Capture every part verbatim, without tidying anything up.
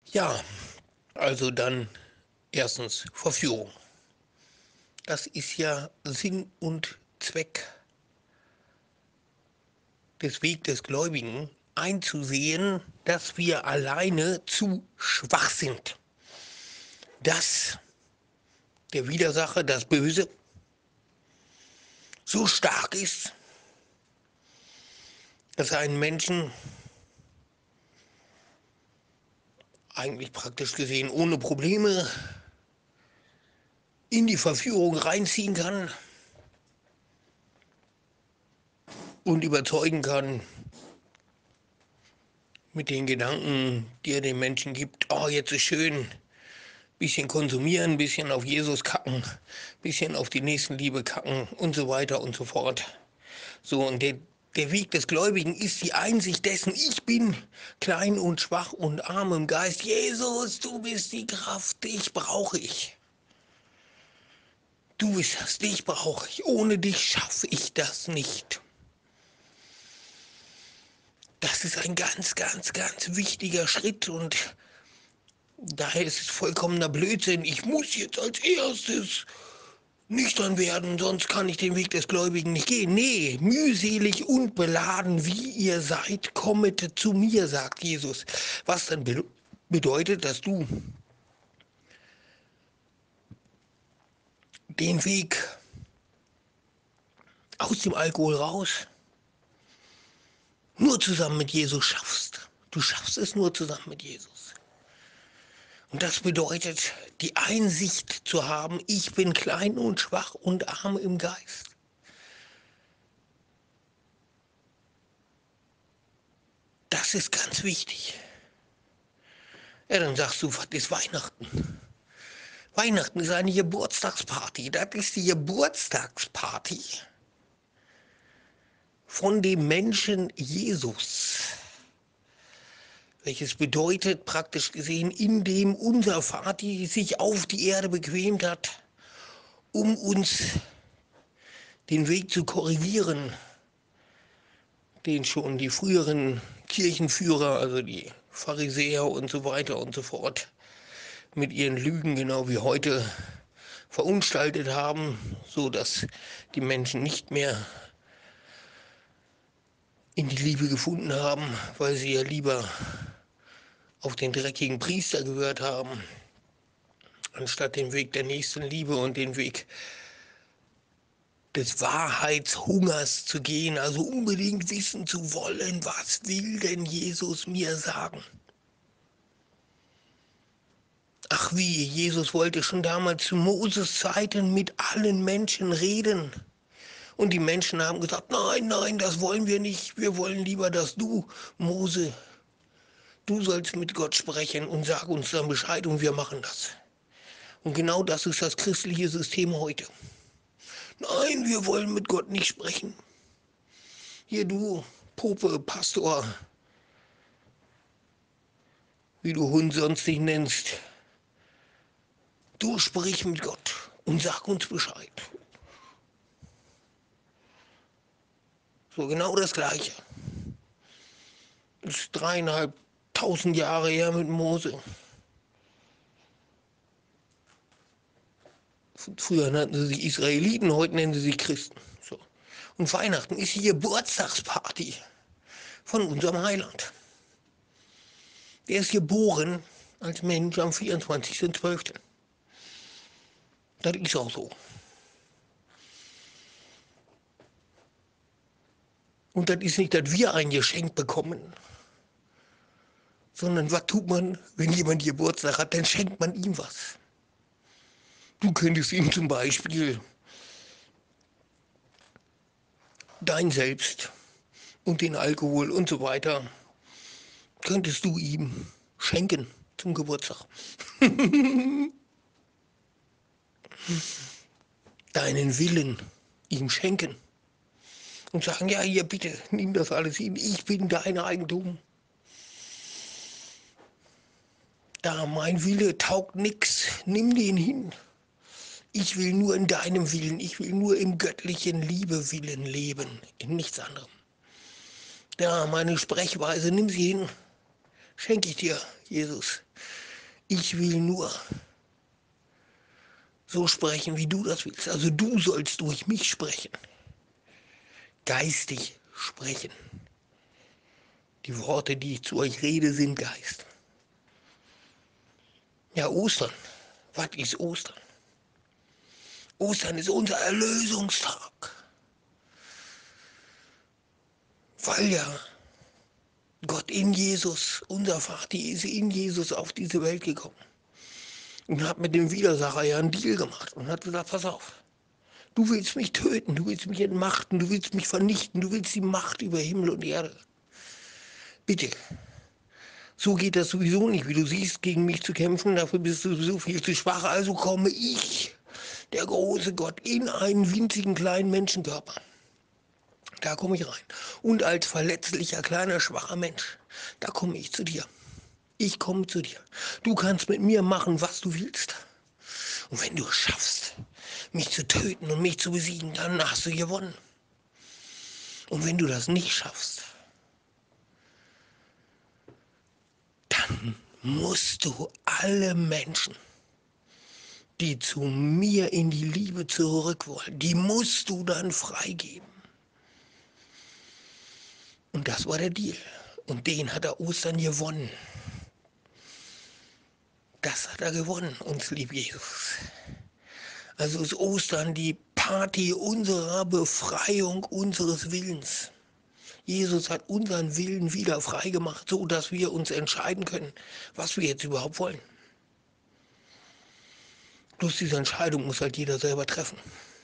Ja, also dann erstens Verführung. Das ist ja Sinn und Zweck des Weg des Gläubigen, einzusehen, dass wir alleine zu schwach sind. Dass der Widersacher, das Böse, so stark ist, dass er einen Menschen eigentlich praktisch gesehen ohne Probleme in die Verführung reinziehen kann und überzeugen kann mit den Gedanken, die er den Menschen gibt. Oh, jetzt ist schön, bisschen konsumieren, bisschen auf Jesus kacken, bisschen auf die Nächstenliebe kacken und so weiter und so fort. So, und der, der Weg des Gläubigen ist die Einsicht dessen, ich bin klein und schwach und arm im Geist. Jesus, du bist die Kraft, dich brauche ich. Du bist das, dich brauche ich. Ohne dich schaffe ich das nicht. Das ist ein ganz, ganz, ganz wichtiger Schritt und daher ist es vollkommener Blödsinn. Ich muss jetzt als erstes nüchtern werden, sonst kann ich den Weg des Gläubigen nicht gehen. Nee, mühselig und beladen, wie ihr seid, kommet zu mir, sagt Jesus. Was dann be bedeutet, dass du den Weg aus dem Alkohol raus nur zusammen mit Jesus schaffst. Du schaffst es nur zusammen mit Jesus. Und das bedeutet, die Einsicht zu haben, ich bin klein und schwach und arm im Geist. Das ist ganz wichtig. Ja, dann sagst du, was ist Weihnachten? Weihnachten ist eine Geburtstagsparty. Das ist die Geburtstagsparty von dem Menschen Jesus. Welches bedeutet praktisch gesehen, indem unser Vati sich auf die Erde bequemt hat, um uns den Weg zu korrigieren, den schon die früheren Kirchenführer, also die Pharisäer und so weiter und so fort, mit ihren Lügen genau wie heute verunstaltet haben, so dass die Menschen nicht mehr in die Liebe gefunden haben, weil sie ja lieber auf den dreckigen Priester gehört haben, anstatt den Weg der Nächstenliebe und den Weg des Wahrheitshungers zu gehen, also unbedingt wissen zu wollen, was will denn Jesus mir sagen? Ach wie, Jesus wollte schon damals zu Moses Zeiten mit allen Menschen reden. Und die Menschen haben gesagt, nein, nein, das wollen wir nicht. Wir wollen lieber, dass du, Mose, du sollst mit Gott sprechen und sag uns dann Bescheid und wir machen das. Und genau das ist das christliche System heute. Nein, wir wollen mit Gott nicht sprechen. Hier du, Pope, Pastor, wie du Hund sonst dich nennst, du sprich mit Gott und sag uns Bescheid. So genau das Gleiche. Das ist dreieinhalbtausend Jahre her mit Mose. Früher nannten sie sich Israeliten, heute nennen sie sich Christen. So. Und Weihnachten ist die Geburtstagsparty von unserem Heiland. Der ist geboren als Mensch am vierundzwanzigsten zwölften Das ist auch so. Und das ist nicht, dass wir ein Geschenk bekommen, sondern was tut man, wenn jemand Geburtstag hat, dann schenkt man ihm was. Du könntest ihm zum Beispiel dein Selbst und den Alkohol und so weiter, könntest du ihm schenken zum Geburtstag. Deinen Willen ihm schenken und sagen, ja, hier bitte, nimm das alles hin, ich bin dein Eigentum. Da mein Wille taugt nix, nimm den hin. Ich will nur in deinem Willen, ich will nur im göttlichen Liebewillen leben, in nichts anderem. Ja, meine Sprechweise, nimm sie hin, schenke ich dir, Jesus. Ich will nur so sprechen, wie du das willst. Also du sollst durch mich sprechen. Geistig sprechen. Die Worte, die ich zu euch rede, sind Geist. Ja, Ostern. Was ist Ostern? Ostern ist unser Erlösungstag. Weil ja Gott in Jesus, unser Vater, ist in Jesus auf diese Welt gekommen. Und hat mit dem Widersacher ja einen Deal gemacht und hat gesagt, pass auf. Du willst mich töten, du willst mich entmachten, du willst mich vernichten, du willst die Macht über Himmel und Erde. Bitte. So geht das sowieso nicht, wie du siehst, gegen mich zu kämpfen, dafür bist du so viel zu schwach. Also komme ich, der große Gott, in einen winzigen kleinen Menschenkörper. Da komme ich rein. Und als verletzlicher, kleiner, schwacher Mensch, da komme ich zu dir. Ich komme zu dir. Du kannst mit mir machen, was du willst. Und wenn du es schaffst, mich zu töten und mich zu besiegen, dann hast du gewonnen. Und wenn du das nicht schaffst, dann musst du alle Menschen, die zu mir in die Liebe zurück wollen, die musst du dann freigeben. Und das war der Deal. Und den hat er Ostern gewonnen. Das hat er gewonnen, uns lieb Jesus. Also ist Ostern die Party unserer Befreiung, unseres Willens. Jesus hat unseren Willen wieder freigemacht, so dass wir uns entscheiden können, was wir jetzt überhaupt wollen. Bloß diese Entscheidung muss halt jeder selber treffen.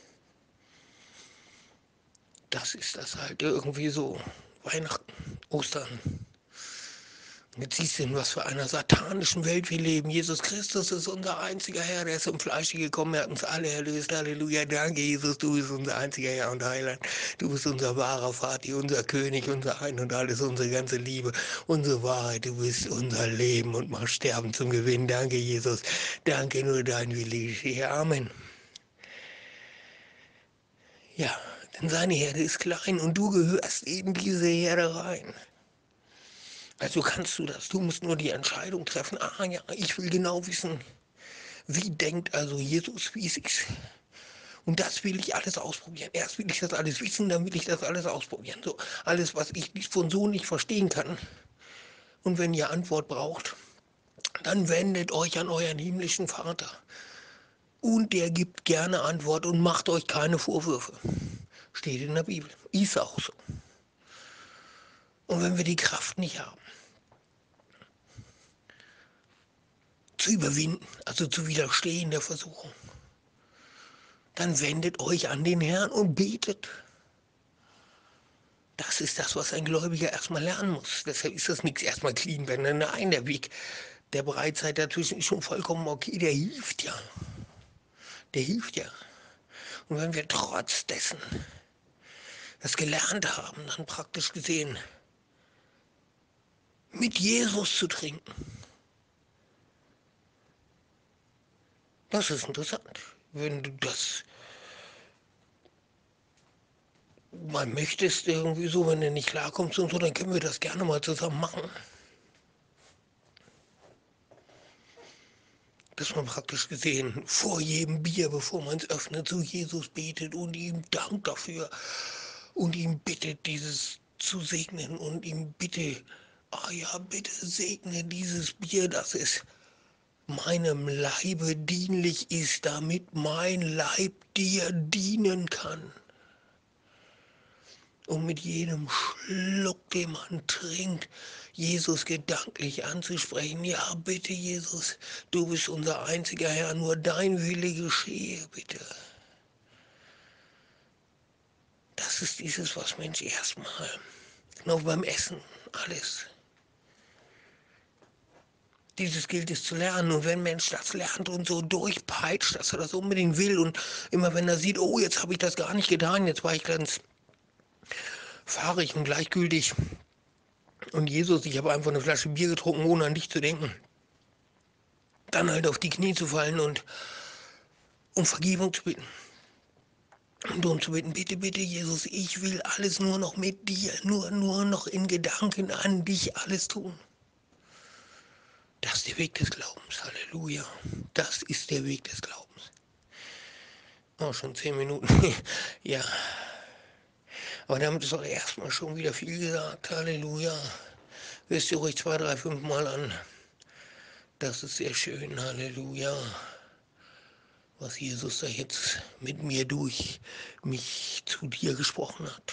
Das ist das halt irgendwie so. Weihnachten, Ostern. Jetzt siehst du, in was für einer satanischen Welt wir leben. Jesus Christus ist unser einziger Herr, der ist im Fleisch gekommen, er hat uns alle erlöst. Halleluja, danke Jesus, du bist unser einziger Herr und Heiland. Du bist unser wahrer Vater, unser König, unser Ein und Alles, unsere ganze Liebe, unsere Wahrheit. Du bist unser Leben und machst Sterben zum Gewinn. Danke Jesus, danke, nur dein Wille geschehe. Amen. Ja, denn seine Herde ist klein und du gehörst in diese Herde rein. Also kannst du das. Du musst nur die Entscheidung treffen. Ah ja, ich will genau wissen, wie denkt also Jesus, wie es ist. Und das will ich alles ausprobieren. Erst will ich das alles wissen, dann will ich das alles ausprobieren. So, alles, was ich von so nicht verstehen kann. Und wenn ihr Antwort braucht, dann wendet euch an euren himmlischen Vater. Und der gibt gerne Antwort und macht euch keine Vorwürfe. Steht in der Bibel. Ist auch so. Und wenn wir die Kraft nicht haben, zu überwinden, also zu widerstehen der Versuchung, dann wendet euch an den Herrn und betet. Das ist das, was ein Gläubiger erstmal lernen muss. Deshalb ist das nichts erstmal clean werden. Nein, der Weg der Bereitsheit dazwischen ist schon vollkommen okay. Der hilft ja. Der hilft ja. Und wenn wir trotz dessen das gelernt haben, dann praktisch gesehen mit Jesus zu trinken, das ist interessant. Wenn du das mal möchtest, irgendwie so, wenn du nicht klarkommst und so, dann können wir das gerne mal zusammen machen. Dass man praktisch gesehen vor jedem Bier, bevor man es öffnet, zu Jesus betet und ihm dankt dafür und ihm bittet, dieses zu segnen und ihm bitte, ah ja, bitte segne dieses Bier, dass es meinem Leibe dienlich ist, damit mein Leib dir dienen kann. Und mit jedem Schluck, den man trinkt, Jesus gedanklich anzusprechen. Ja, bitte, Jesus, du bist unser einziger Herr, nur dein Wille geschehe, bitte. Das ist dieses, was Mensch erstmal, genau beim Essen, alles. Dieses gilt es zu lernen. Und wenn Mensch das lernt und so durchpeitscht, dass er das unbedingt will und immer wenn er sieht, oh, jetzt habe ich das gar nicht getan, jetzt war ich ganz fahrig und gleichgültig. Und Jesus, ich habe einfach eine Flasche Bier getrunken, ohne an dich zu denken. Dann halt auf die Knie zu fallen und um Vergebung zu bitten. Und um zu bitten, bitte, bitte, Jesus, ich will alles nur noch mit dir, nur, nur noch in Gedanken an dich alles tun. Das ist der Weg des Glaubens. Halleluja. Das ist der Weg des Glaubens. Oh, schon zehn Minuten. Ja. Aber damit ist auch erstmal schon wieder viel gesagt. Halleluja. Hörst du ruhig zwei, drei, fünf Mal an. Das ist sehr schön. Halleluja. Was Jesus da jetzt mit mir durch mich zu dir gesprochen hat.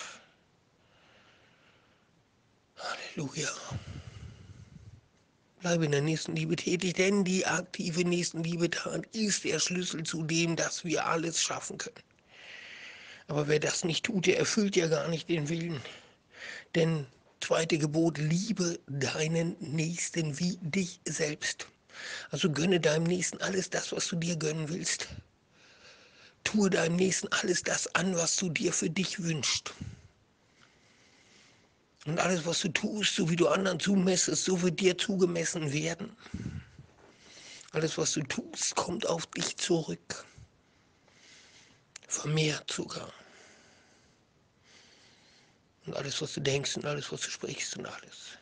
Halleluja. Bleibe in der Nächstenliebe tätig, denn die aktive Nächstenliebe-Tat ist der Schlüssel zu dem, dass wir alles schaffen können. Aber wer das nicht tut, der erfüllt ja gar nicht den Willen. Denn zweite Gebot, liebe deinen Nächsten wie dich selbst. Also gönne deinem Nächsten alles das, was du dir gönnen willst. Tue deinem Nächsten alles das an, was du dir für dich wünschst. Und alles, was du tust, so wie du anderen zumessest, so wird dir zugemessen werden. Alles, was du tust, kommt auf dich zurück. Vermehrt sogar. Und alles, was du denkst und alles, was du sprichst und alles.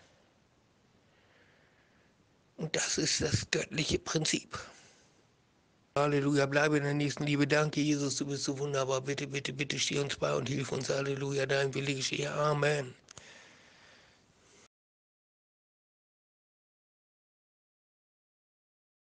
Und das ist das göttliche Prinzip. Halleluja, bleibe in der nächsten Liebe. Danke, Jesus, du bist so wunderbar. Bitte, bitte, bitte steh uns bei und hilf uns. Halleluja, dein Wille geschehe. Amen.